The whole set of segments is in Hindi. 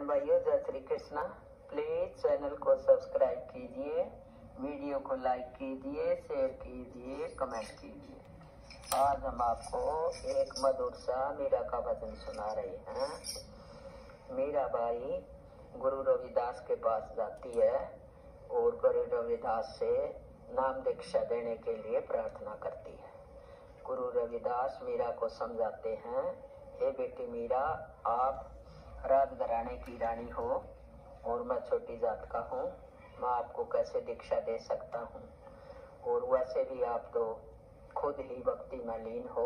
बहन भाइयों, जय श्री कृष्णा। प्लीज चैनल को सब्सक्राइब कीजिए, वीडियो को लाइक कीजिए, शेयर कीजिए, कमेंट कीजिए। आज हम आपको एक मधुर सा मीरा का भजन सुना रहे हैं। मीरा बाई गुरु रविदास के पास जाती है और गुरु रविदास से नाम दीक्षा देने के लिए प्रार्थना करती है। गुरु रविदास मीरा को समझाते हैं, हे बेटी मीरा, आप राज घराने की रानी हो और मैं छोटी जात का हूँ, मैं आपको कैसे दीक्षा दे सकता हूँ। और वैसे भी आप तो खुद ही भक्ति में लीन हो।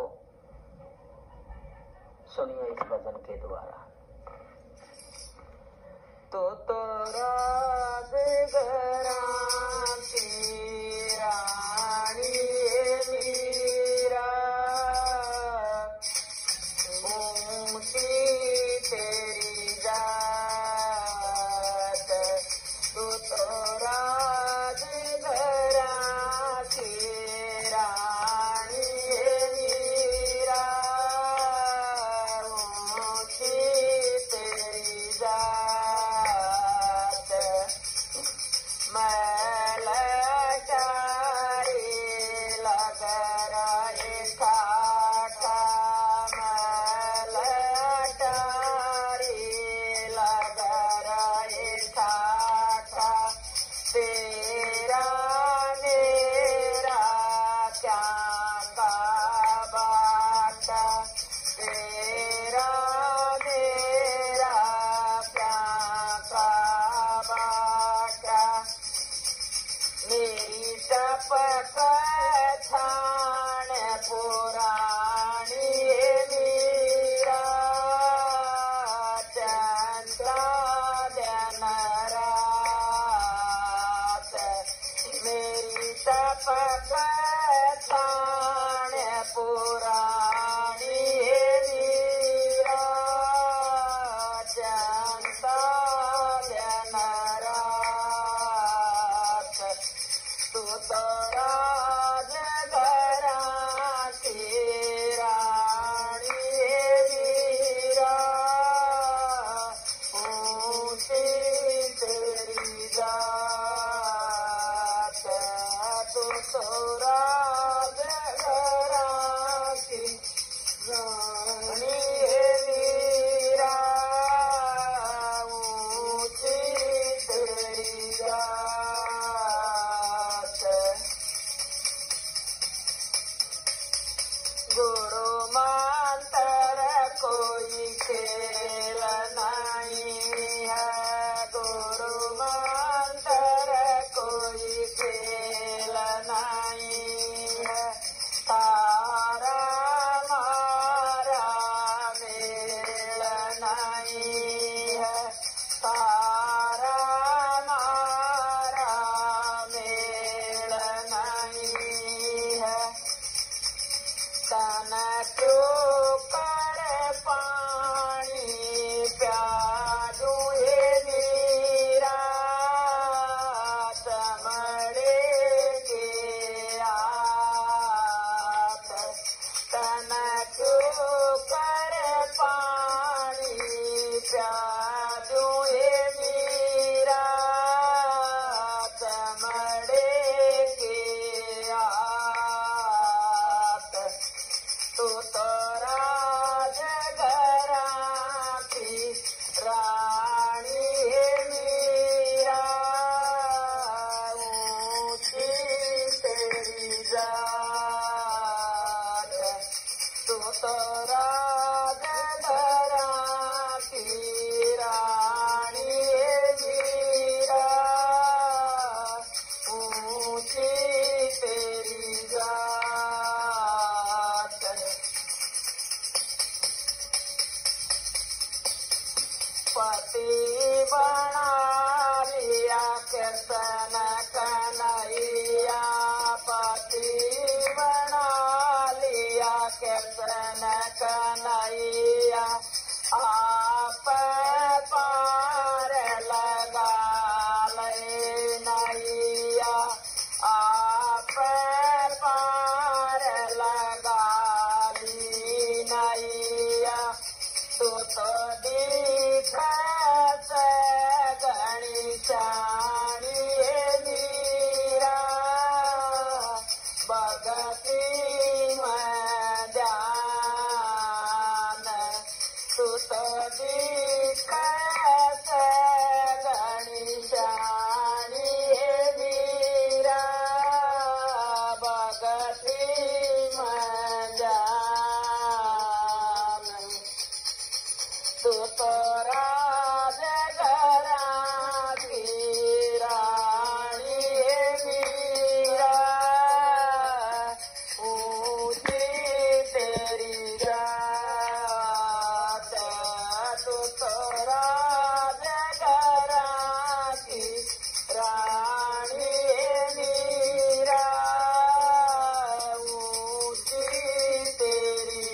सुनिए इस भजन के द्वारा। तो राज घराने की रानी मीरा, तेरी जात, तू तो राज घराने की रानी मीरा, तेरी जात। मैं लचारी लग रही ठाठा, तेरा मेरा क्या बाटा, तेरा मेरा क्या बाटा। मेरी टपक छाण पुरानी मीरा, चंद्रा दिन रात। मेरी टपक छाण पुरानी मीरा, चंद्रा दिन रात। तू तो राज घराने की रानी मीरा, ऊंची तेरी जात। तू तो राज घराने की रानी मीरा, ऊंची तेरी जात। गुरु मंत्र कोई खेल नहीं है, गुरु मंत्र कोई खेल नहीं है। तारा मारा मेल नहीं है, तारा मारा मेल नहीं है। तन क्यों कर पानी प्यारू हे मीरा, चमड़े के आप। तन क्यों कर पानी प्यारू हे मीरा, चमड़े के आप। तू तो राज घराने की रानी मीरा, ऊंची तेरी जात। तू तो राज घराने की रानी मीरा, ऊंची तेरी जात। पति बना लिया कृष्ण कन्हैया, पति बना लिया कृष्ण कन्हैया। आप पार लगा ले नैया, आप पार लगा ली नैया। तू तो दिख से घणी शानी मीरा भगती में ध्यान तू तो दिखे से घणी शानी मीरा भगती में ध्यान तू तो राज घरा की रानी मीरा ऊंची तेरी जात तू तो राज घरा की रानी मीरा ऊंची तेरी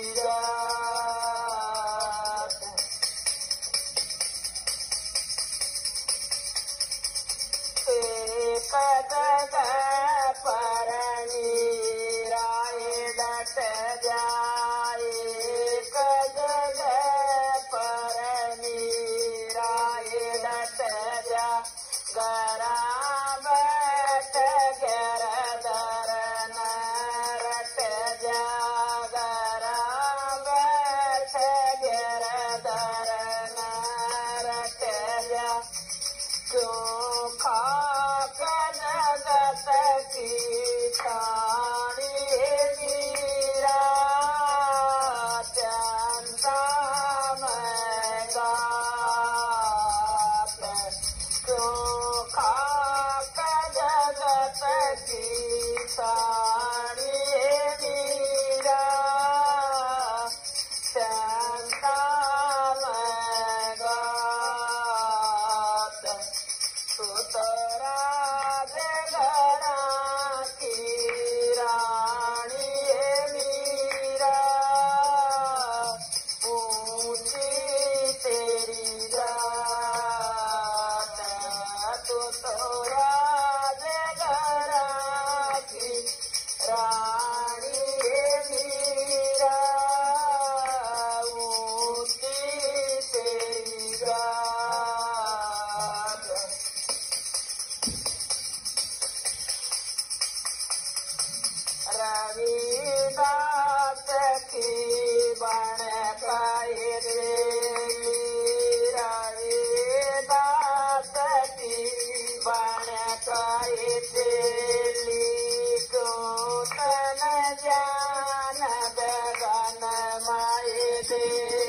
जात एक जगह पर मीराए डट जाए एक जगह पर मीराए डट जा गरा बैठ गिरधर न रट जा गरा बैठ गिरधर न रट जा क्यों खाक जगत की छानी मीरा चंदा में गात क्यों खाक जगत की छानी मीरा चंदा में गात तू तो राज घरा की रानी मीरा ऊंची तेरी जात तू तो राज घरा की रानी मीरा ऊंची तेरी जात रविदास की बन पाए रविदास की बन पाए को तन जान गगन माए दे